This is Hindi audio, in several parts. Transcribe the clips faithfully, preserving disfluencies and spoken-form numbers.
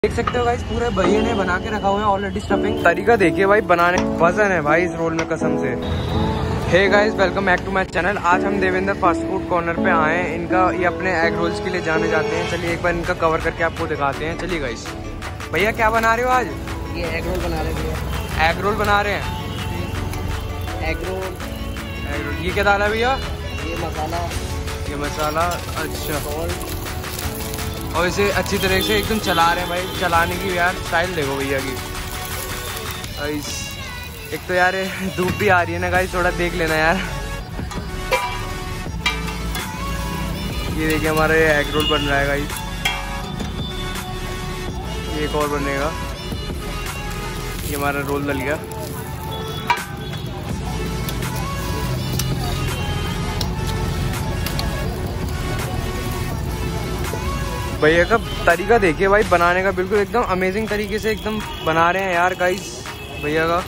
देख सकते हो गाइस, पूरे भैया ने बना के रखा हुआ है ऑलरेडी स्टफिंग। तरीका देखिए भाई बनाने, वजन है भाई इस रोल में कसम से। Hey guys, welcome back to my channel. आज हम देवेंद्र फास्ट फूड कॉर्नर पे आए हैं। इनका ये अपने एग रोल्स के लिए जाने जाते हैं। चलिए एक बार इनका कवर करके आपको दिखाते हैं। चलिए गाइस, भैया क्या बना रहे हो आज? ये एग रोल बना रहे हैं। एग रोल बना रहे हैं। एग रोल, एग रोल ये क्या डाला भैया? ये मसाला, ये मसाला। अच्छा, सॉल्ट, और इसे अच्छी तरह से एकदम चला रहे हैं भाई। चलाने की यार स्टाइल देखो भैया की। गाइस एक तो यार धूप भी आ रही है ना गाइस, थोड़ा देख लेना यार। ये देखिए हमारा ये एग रोल बन रहा है गाइस। ये एक और बनेगा। ये हमारा रोल डल गया। भैया का तरीका देखिए भाई बनाने का, बिल्कुल एकदम अमेजिंग तरीके से एकदम बना रहे हैं यार गाइस। भैया का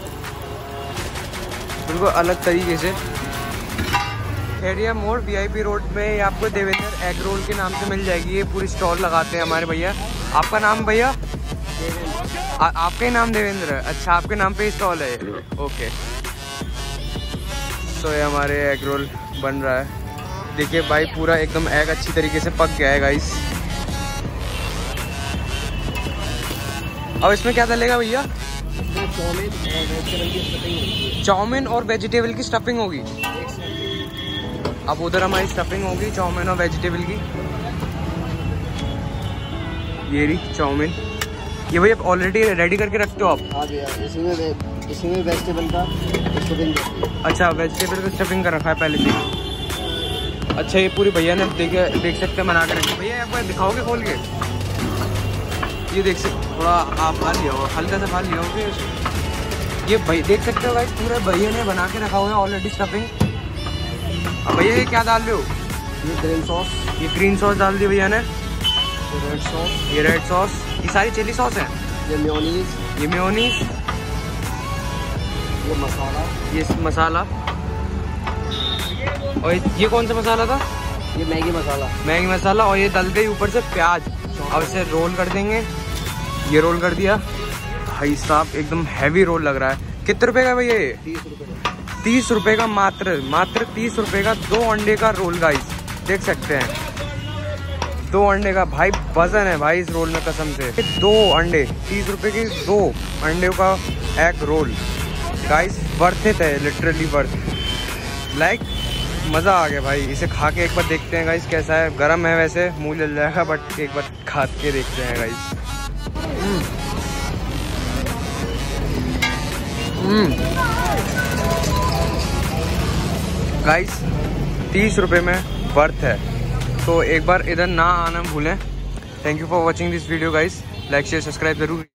बिल्कुल अलग तरीके से। खेरिया मोड़ वीआईपी रोड में आपको देवेंद्र एग रोल के नाम से मिल जाएगी। ये पूरी स्टॉल लगाते हैं हमारे भैया। आपका नाम भैया? आपका ही नाम देवेंद्र है? अच्छा, आपके नाम पे ही स्टॉल है। ओके, तो ये हमारे एग रोल बन रहा है। देखिए भाई पूरा एकदम एग अच्छी तरीके से पक गया है गाइस। अब इसमें क्या डलेगा भैया? चाउमीन और वेजिटेबल की स्टफिंग होगी। चाउमीन और वेजिटेबल की स्टफिंग होगी। अब उधर हमारी स्टफिंग होगी चाउमीन और वेजिटेबल की। ये रही चाउमीन। ये भैया ऑलरेडी रेडी करके रखते हो आप? हाँ भैया, इसी में इसी में वेजिटेबल का स्टफिंग। अच्छा, वेजिटेबल का स्टफिंग कर रखा है पहले से। अच्छा, ये पूरी भैया ने देखे देख सकते हैं बना के रखी। भैया एक बार दिखाओगे खोल के? ये देख सकते, थोड़ा आप खा लिया हो, हल्का सा खा लिया हो। ये भाई देख सकते हो गाइस, पूरे भैया ने बना के रखा हुआ है ऑलरेडी स्टफिंग। अब भैया ये क्या डाल रहे हो? ये ग्रीन सॉस, ये ग्रीन सॉस डाल दी भैया ने। ये रेड सॉस, ये रेड सॉस, ये सारी चिली सॉस है। ये मेयोनीज, ये मेयोनीज, ये मसाला, ये मसाला, और ये कौन सा मसाला था? ये मैगी मसाला, मैगी मसाला। और ये डल गई ऊपर से प्याज। अब इसे रोल कर देंगे। ये रोल कर दिया भाई साहब, एकदम हैवी रोल लग रहा है। कितने रुपए का भैया ये? तीस रुपये का। तीस रुपए का, मात्र मात्र तीस रुपए का दो अंडे का रोल गाइस। देख सकते हैं दो अंडे का भाई वजन है भाई इस रोल में कसम से। दो अंडे, तीस रुपए के दो अंडे का egg roll guys. Worth it है, लिटरली वर्थ। लाइक मज़ा आ गया भाई। इसे खा के एक बार देखते हैं गाइस कैसा है। गरम है वैसे, मुंह जल जाएगा, बट एक बार खा के देखते हैं गाइस। गाइस तीस रुपए में वर्थ है, तो एक बार इधर ना आना भूलें। Thank you for watching this video guys. Like share subscribe जरूर।